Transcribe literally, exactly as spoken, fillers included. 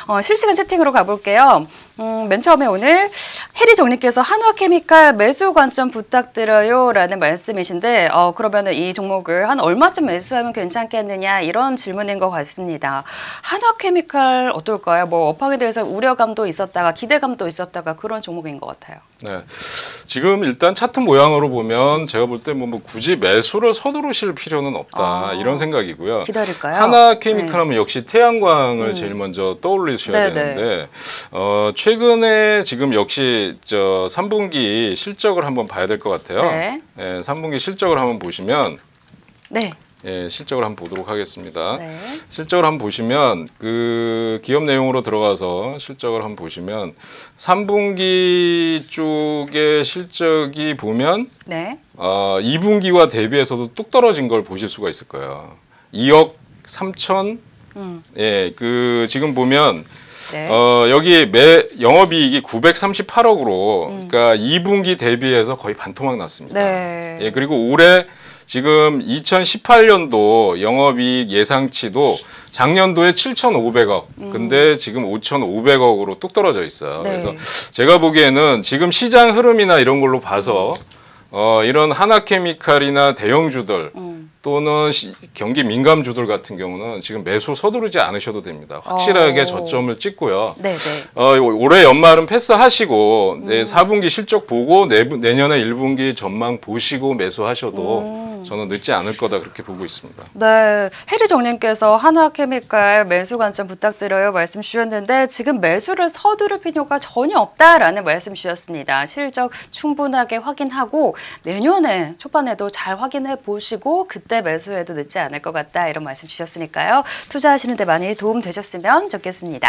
어, 실시간 채팅으로 가볼게요. 음, 맨 처음에 오늘 해리정님께서 한화케미칼 매수 관점 부탁드려요 라는 말씀이신데 어, 그러면 이 종목을 한 얼마쯤 매수하면 괜찮겠느냐 이런 질문인 것 같습니다. 한화케미칼 어떨까요? 뭐 업황에 대해서 우려감도 있었다가 기대감도 있었다가 그런 종목인 것 같아요. 네, 지금 일단 차트 모양으로 보면 제가 볼 때 뭐 뭐 굳이 매수를 서두르실 필요는 없다 아, 이런 생각이고요. 기다릴까요? 하나케미칼 하면 네. 역시 태양광을 음. 제일 먼저 떠올리셔야 네네. 되는데 어, 최근에 지금 역시 저 삼 분기 실적을 한번 봐야 될 것 같아요. 네. 예, 삼 분기 실적을 한번 보시면 네. 예, 실적을 한번 보도록 하겠습니다. 네. 실적을 한번 보시면 그 기업 내용으로 들어가서 실적을 한번 보시면 삼 분기 쪽의 실적이 보면 네. 어, 이 분기와 대비해서도 뚝 떨어진 걸 보실 수가 있을 거예요. 이억 삼천 음. 예, 그 지금 보면 네. 어, 여기 매 영업이익이 구백삼십팔억으로 음. 그러니까 이 분기 대비해서 거의 반토막 났습니다. 네. 예, 그리고 올해 지금 이천십팔 년도 영업이익 예상치도 작년도에 칠천오백억, 음. 근데 지금 오천오백억으로 뚝 떨어져 있어요. 네. 그래서 제가 보기에는 지금 시장 흐름이나 이런 걸로 봐서 어, 이런 하나케미칼이나 대형주들 음. 또는 시, 경기 민감주들 같은 경우는 지금 매수 서두르지 않으셔도 됩니다. 확실하게 어. 저점을 찍고요. 네네. 어, 올해 연말은 패스하시고 음. 네, 사 분기 실적 보고 내, 내년에 일 분기 전망 보시고 매수하셔도 음. 저는 늦지 않을 거다 그렇게 보고 있습니다. 네, 해리정님께서 한화케미칼 매수 관점 부탁드려요 말씀 주셨는데 지금 매수를 서두를 필요가 전혀 없다라는 말씀 주셨습니다. 실적 충분하게 확인하고 내년에 초반에도 잘 확인해 보시고 그때 매수해도 늦지 않을 것 같다 이런 말씀 주셨으니까요. 투자하시는 데 많이 도움 되셨으면 좋겠습니다.